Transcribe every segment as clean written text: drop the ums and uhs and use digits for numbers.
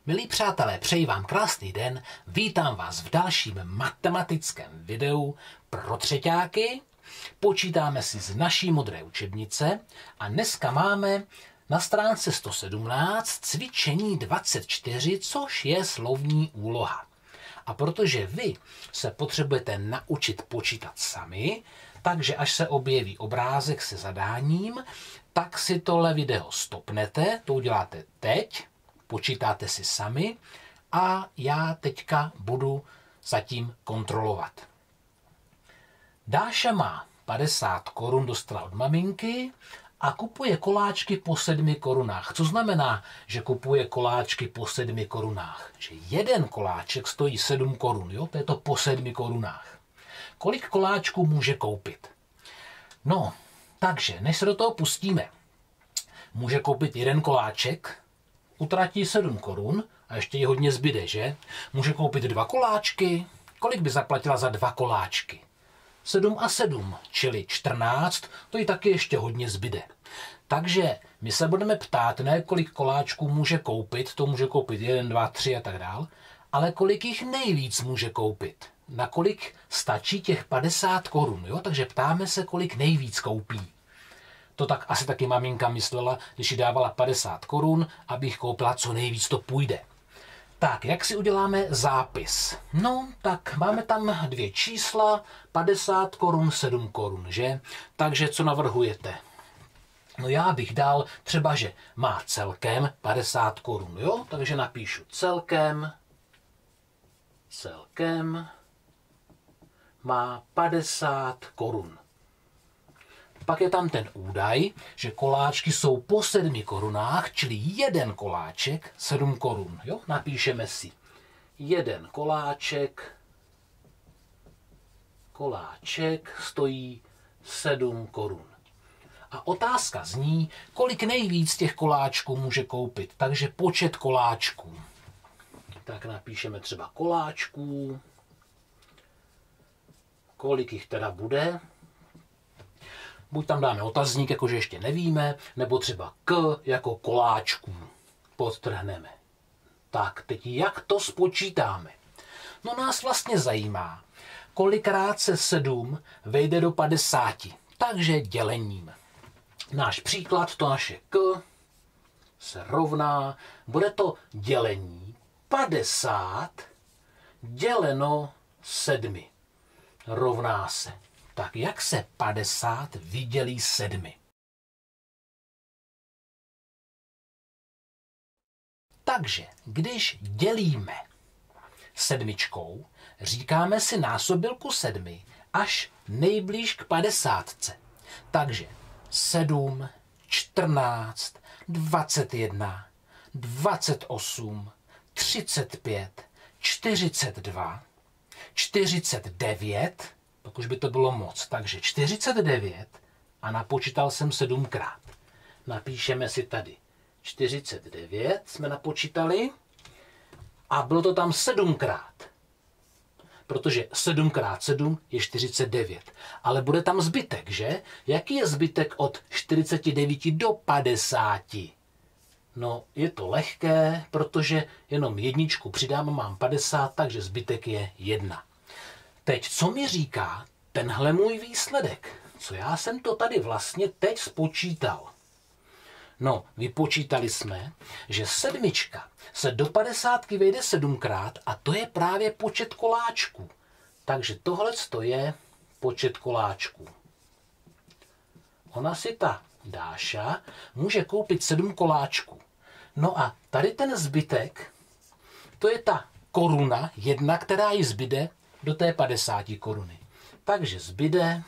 Milí přátelé, přeji vám krásný den, vítám vás v dalším matematickém videu pro třeťáky. Počítáme si z naší modré učebnice a dneska máme na stránce 117 cvičení 24, což je slovní úloha. A protože vy se potřebujete naučit počítat sami, takže až se objeví obrázek se zadáním, tak si tohle video stopnete, to uděláte teď, počítáte si sami a já teďka budu zatím kontrolovat. Dáša má 50 korun, dostala od maminky a kupuje koláčky po 7 korunách. Co znamená, že kupuje koláčky po 7 korunách? Že jeden koláček stojí 7 korun, jo? To je to po 7 korunách. Kolik koláčků může koupit? No, takže než se do toho pustíme, může koupit jeden koláček, utratí 7 korun a ještě jí hodně zbyde, že? Může koupit 2 koláčky. Kolik by zaplatila za 2 koláčky? 7 a 7, čili 14, to jí taky ještě hodně zbyde. Takže my se budeme ptát, ne kolik koláčků může koupit, to může koupit 1, 2, 3 a tak dál, ale kolik jich nejvíc může koupit. Na kolik stačí těch 50 korun, jo? Takže ptáme se, kolik nejvíc koupí. To tak asi taky maminka myslela, když jí dávala 50 korun, abych koupila co nejvíc, to půjde. Tak, jak si uděláme zápis? No, tak máme tam 2 čísla, 50 korun, 7 korun, že? Takže co navrhujete? No já bych dal třeba, že má celkem 50 korun, jo? Takže napíšu celkem má 50 korun. Pak je tam ten údaj, že koláčky jsou po 7 korunách, čili jeden koláček 7 korun. Jo? Napíšeme si jeden koláček stojí 7 korun. A otázka zní, kolik nejvíc těch koláčků může koupit. Takže počet koláčků. Tak napíšeme třeba koláčků. Kolik jich teda bude? Buď tam dáme otazník, jakože ještě nevíme, nebo třeba k jako koláčků. Podtrhneme. Tak, teď jak to spočítáme? No nás vlastně zajímá, kolikrát se 7 vejde do 50. Takže dělením. Náš příklad, to naše k, se rovná, bude to dělení 50 děleno 7. Rovná se. Tak jak se 50 vydělí 7? Takže když dělíme 7, říkáme si násobilku 7 až nejblíž k 50. Takže 7, 14, 21, 28, 35, 42, 49, pak už by to bylo moc. Takže 49 a napočítal jsem 7krát. Napíšeme si tady 49 jsme napočítali a bylo to tam 7krát. Protože 7x7 je 49. Ale bude tam zbytek, že? Jaký je zbytek od 49 do 50? No, je to lehké, protože jenom jedničku přidám a mám 50, takže zbytek je 1. Teď, co mi říká tenhle můj výsledek? Co já jsem to tady vlastně teď spočítal? No, vypočítali jsme, že 7 se do 50 vejde 7krát a to je právě počet koláčků. Takže tohle je počet koláčků. Ona si ta Dáša může koupit 7 koláčků. No a tady ten zbytek, to je ta koruna, 1, která jí zbyde do té 50 koruny. Takže zbyde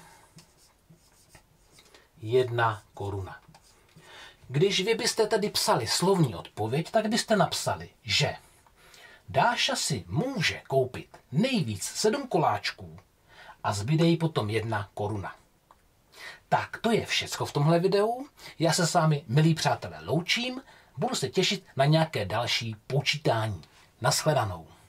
1 koruna. Když vy byste tady psali slovní odpověď, tak byste napsali, že Dáša si může koupit nejvíc 7 koláčků a zbyde jí potom 1 koruna. Tak to je všecko v tomhle videu. Já se s vámi, milí přátelé, loučím. Budu se těšit na nějaké další počítání. Naschledanou.